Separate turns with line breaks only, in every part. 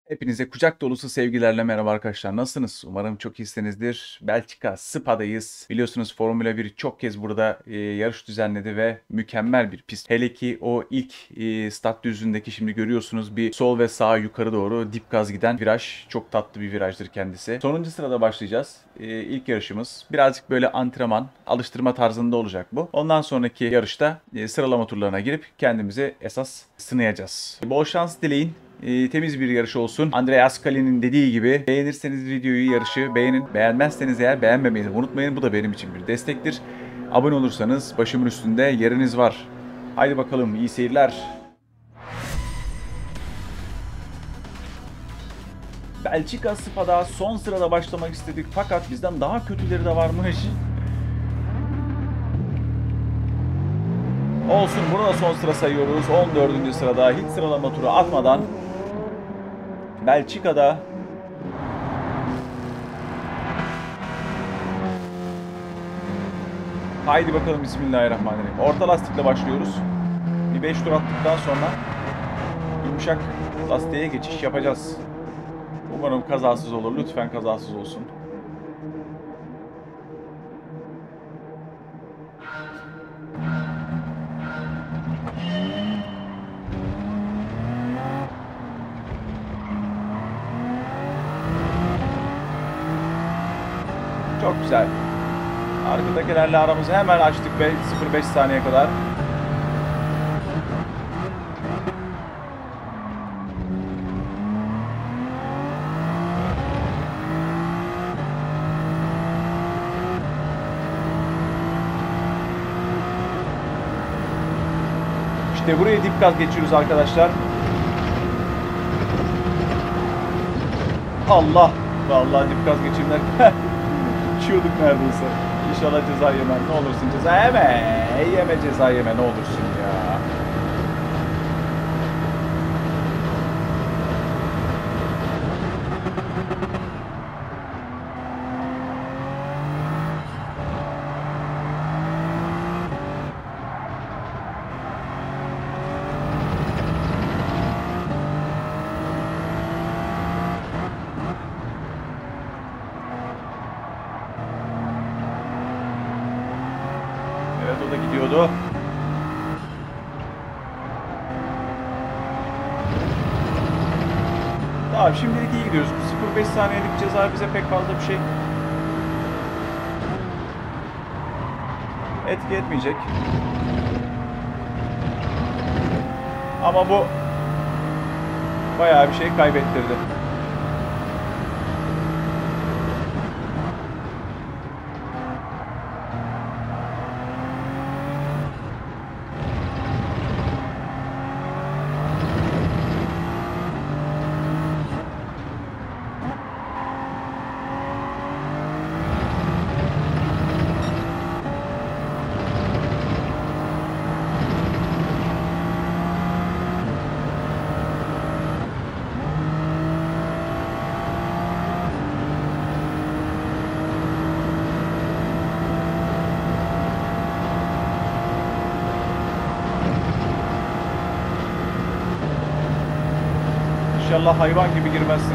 Hepinize kucak dolusu sevgilerle merhaba arkadaşlar. Nasılsınız? Umarım çok iyisinizdir. Belçika, Spa'dayız. Biliyorsunuz Formula 1 çok kez burada yarış düzenledi ve mükemmel bir pist. Hele ki o ilk start düzlüğündeki şimdi görüyorsunuz bir sol ve sağ yukarı doğru dip gaz giden viraj. Çok tatlı bir virajdır kendisi. Sonuncu sırada başlayacağız. İlk yarışımız. Birazcık böyle antrenman, alıştırma tarzında olacak bu. Ondan sonraki yarışta sıralama turlarına girip kendimizi esas sınayacağız. Bol şans dileyin. Temiz bir yarış olsun. Andreas Kali'nin dediği gibi beğenirseniz videoyu, yarışı beğenin. Beğenmezseniz eğer beğenmemeyi unutmayın. Bu da benim için bir destektir. Abone olursanız başımın üstünde yeriniz var. Haydi bakalım, iyi seyirler. Belçika Spa'da son sırada başlamak istedik fakat bizden daha kötüleri de varmış. Olsun, bunu da son sıra sayıyoruz. 14. sırada hiç sıralama turu atmadan Belçika'da haydi bakalım, bismillahirrahmanirrahim. Orta lastikle başlıyoruz. Bir 5 tur attıktan sonra yumuşak lastiğe geçiş yapacağız. Umarım kazasız olur. Lütfen kazasız olsun. Çok güzel. Arkadakilerle aramızı hemen açtık ve 0,5 saniye kadar. İşte buraya dip gaz geçiyoruz arkadaşlar. Allah! Vallahi dip gaz geçirmek. Uçuyorduk neredeyse. İnşallah ceza yemem. Ne olursun ceza yeme. Yeme ceza yeme, ne olursun ya. Evet, o da gidiyordu. Tamam, şimdilik iyi gidiyoruz. 0,5 saniyelik ceza bize pek fazla bir şey etki etmeyecek. Ama bu bayağı bir şey kaybettirdi. İnşallah hayvan gibi girmezsin.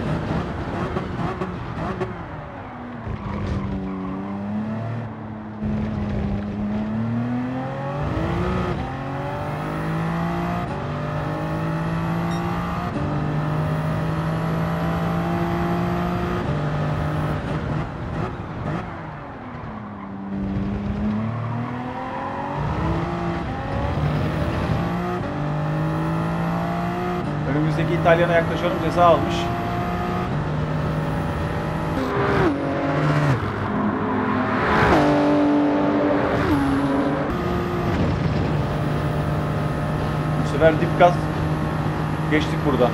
Önümüzdeki İtalyan'a yaklaşalım, ceza almış. Bu sefer dip gaz geçtik burada.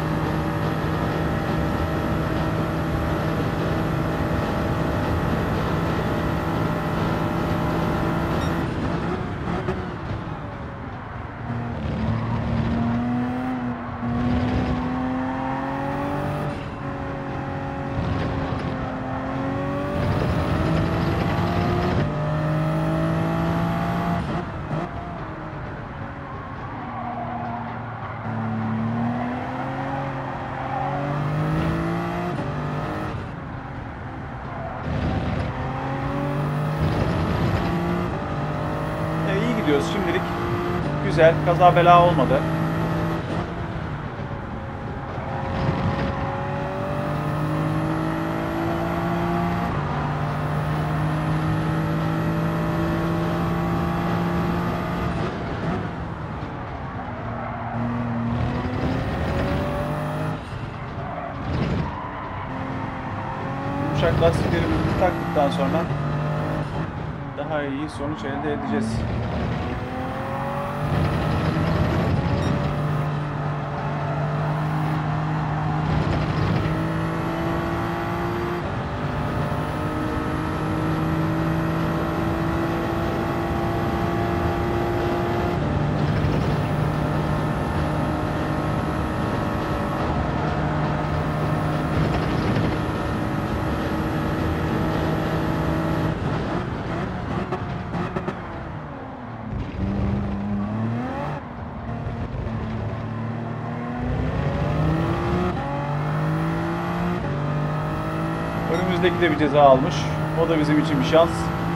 gidiyoruz şimdilik. Güzel. Kaza bela olmadı. Yumuşak lastiklerimizi taktıktan sonra daha iyi sonuç elde edeceğiz. Önümüzdeki de bir ceza almış. O da bizim için bir şans.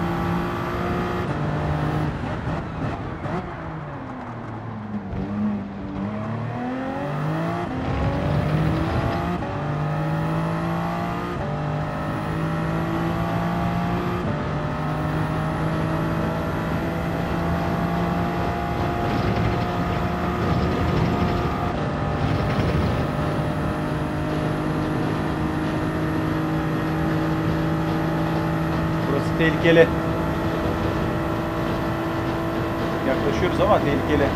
Tehlikeli. Yaklaşıyoruz ama tehlikeli.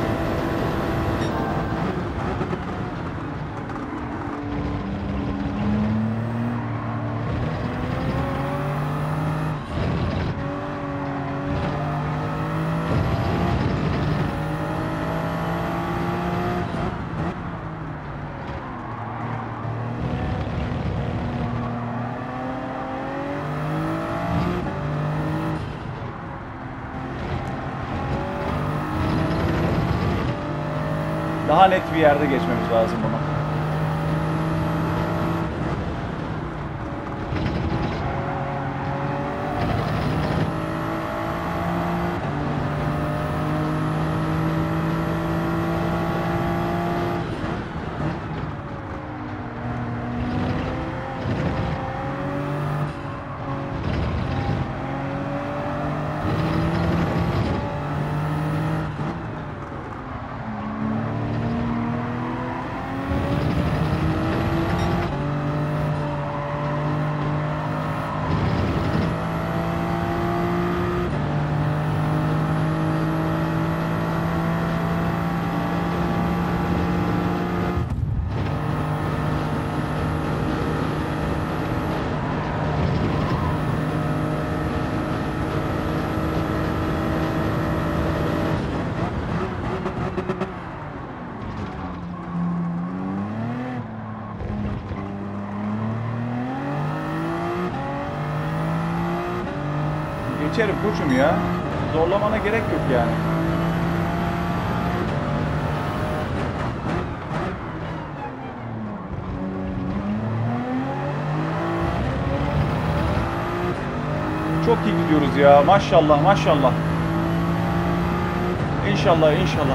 Daha net bir yerde geçmemiz lazım bunu. Geçerim koçum ya. Zorlamana gerek yok yani. Çok iyi gidiyoruz ya. Maşallah maşallah. İnşallah inşallah.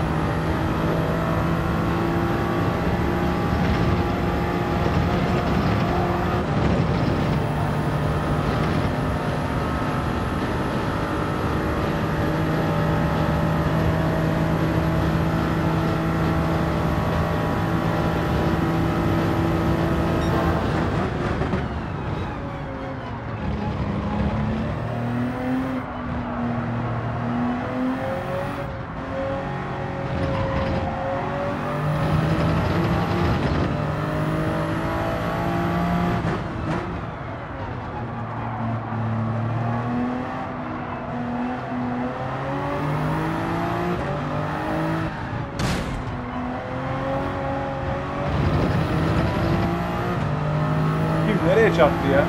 Nereye çarptı ya?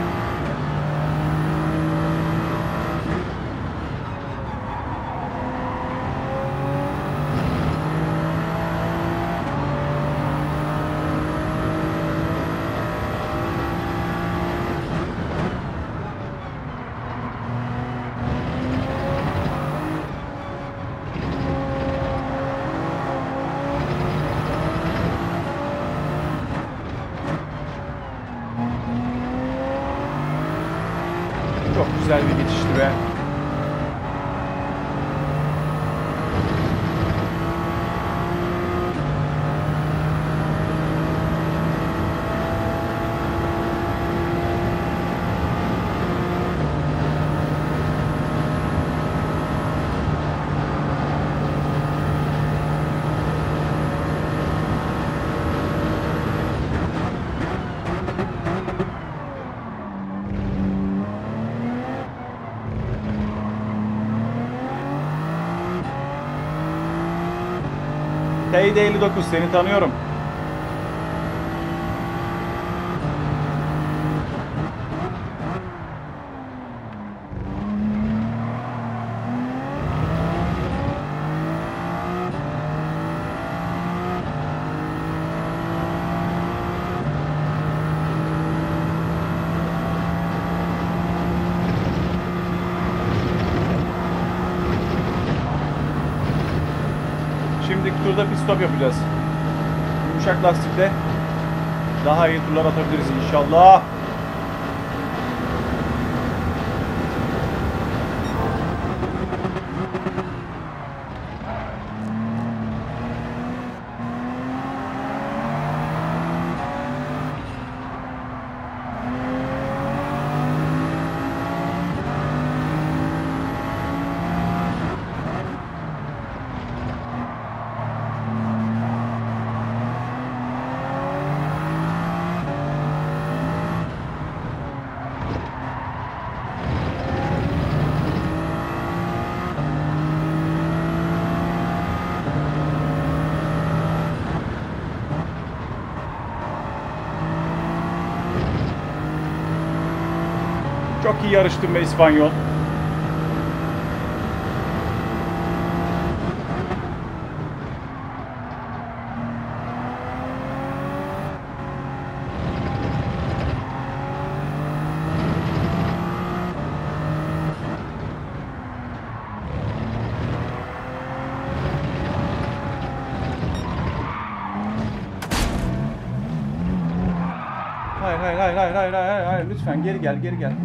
güzel bir geçişti be. TD59 seni tanıyorum. Şimdiki turda pit stop yapacağız. Yumuşak lastikle daha iyi turlar atabiliriz inşallah. Çok iyi yarıştın be İspanyol. Hayır hayır hayır hayır hayır hayır hayır lütfen geri gel geri gel.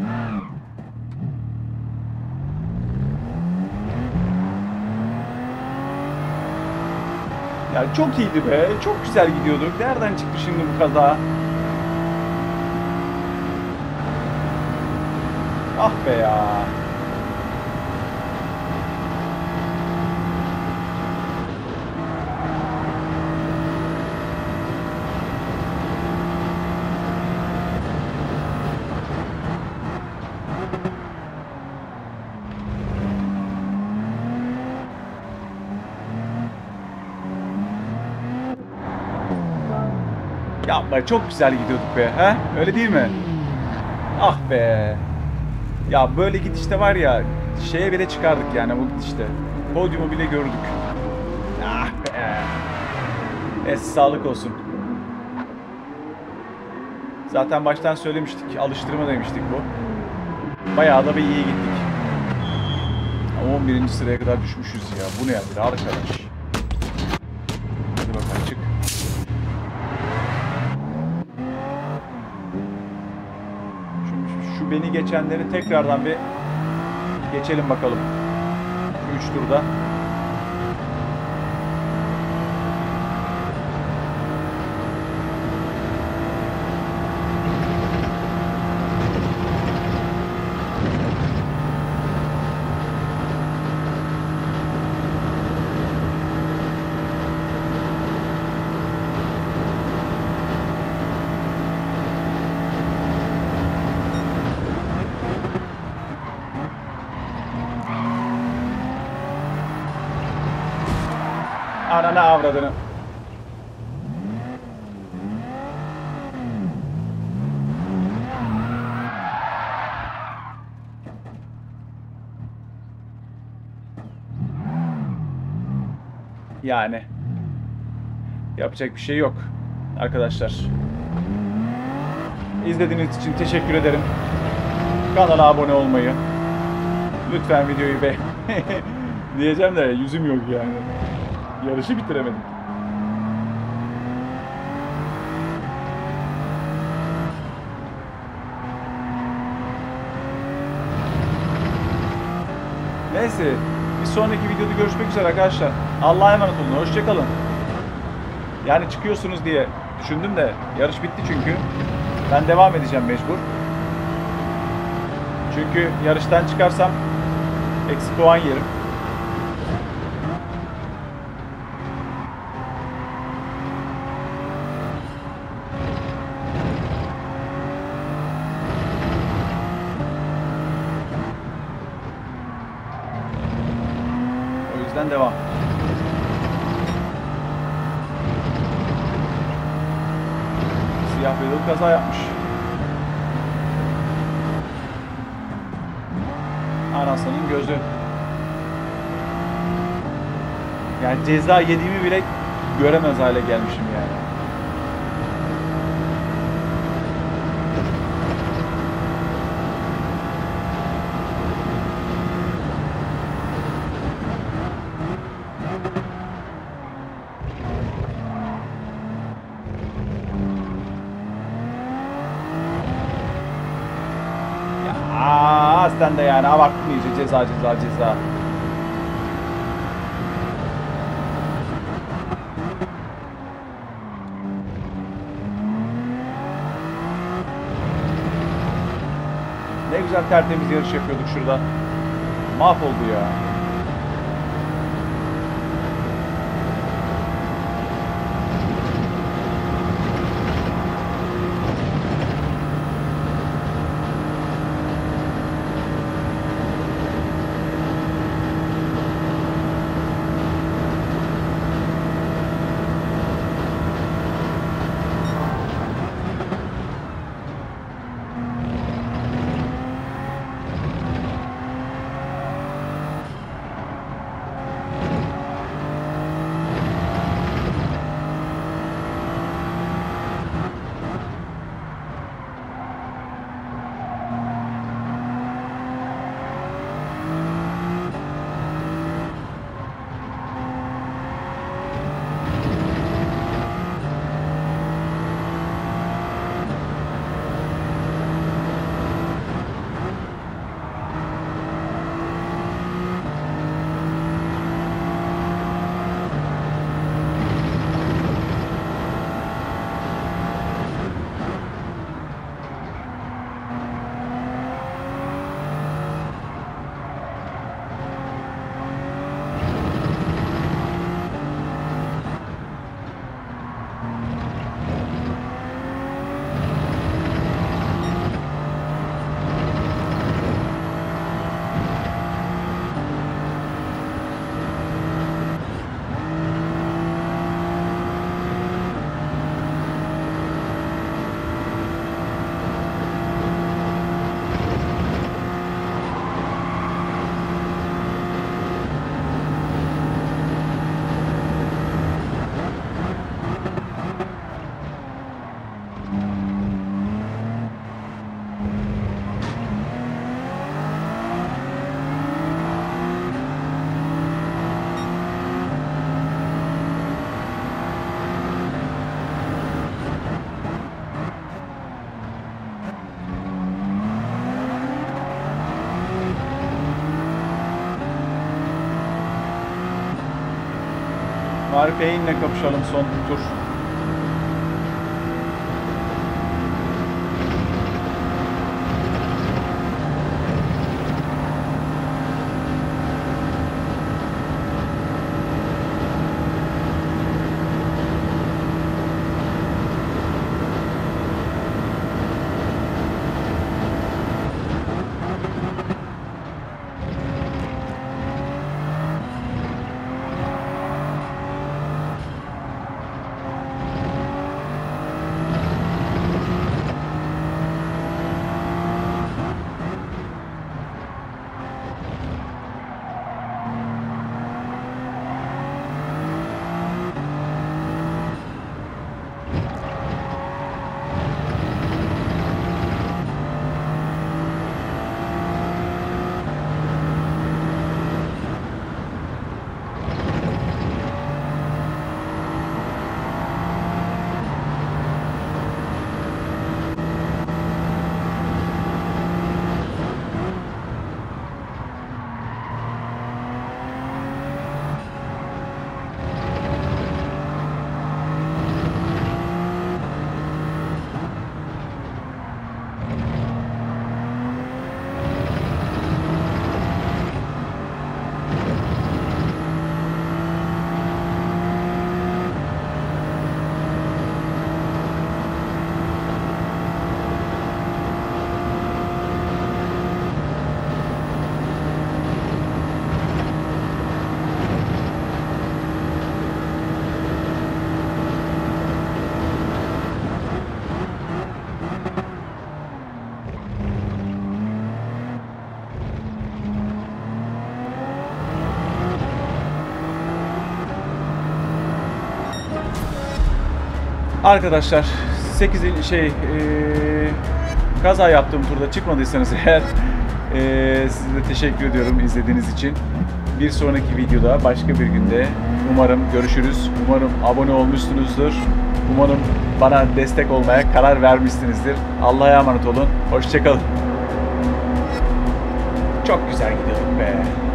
Ya çok iyiydi be. Çok güzel gidiyorduk. Nereden çıktı şimdi bu kaza? Ah be ya. Yapma çok güzel gidiyorduk be. He? Öyle değil mi? Ah be. Ya böyle gidişte var ya şeye bile çıkardık yani bu gidişte. Podyumu bile gördük. Ah be. Sağlık olsun. Zaten baştan söylemiştik. Alıştırma demiştik bu. Bayağı da bir iyi gittik. Ama 11. sıraya kadar düşmüşüz ya. Bu ne ya arkadaş? Hadi bakalım çık. Şu beni geçenleri tekrardan bir geçelim bakalım. Şu 3 turda. Ananı avradını. Yani yapacak bir şey yok arkadaşlar. İzlediğiniz için teşekkür ederim. Kanala abone olmayı, lütfen videoyu beğen. Diyeceğim de yüzüm yok yani. Yarışı bitiremedim. Neyse. Bir sonraki videoda görüşmek üzere arkadaşlar. Allah'a emanet olun. Hoşçakalın. Yani çıkıyorsunuz diye düşündüm de yarış bitti çünkü. Ben devam edeceğim mecbur. Çünkü yarıştan çıkarsam eksi puan yerim. O yüzden devam. Siyah beyaz kaza yapmış. Anasının gözü. Yani ceza yediğimi bile göremez hale gelmişim yani. Sen de yani abarttın iyice, ceza. Ne güzel tertemiz yarış yapıyorduk şurada. Mahvoldu ya. Arif Eğin'le kapışalım son tur. Arkadaşlar 8. kaza yaptığım turda çıkmadıysanız eğer size de teşekkür ediyorum izlediğiniz için. Bir sonraki videoda başka bir günde umarım görüşürüz. Umarım abone olmuşsunuzdur. Umarım bana destek olmaya karar vermişsinizdir. Allah'a emanet olun. Hoşça kalın. Çok güzel gidiyorduk be.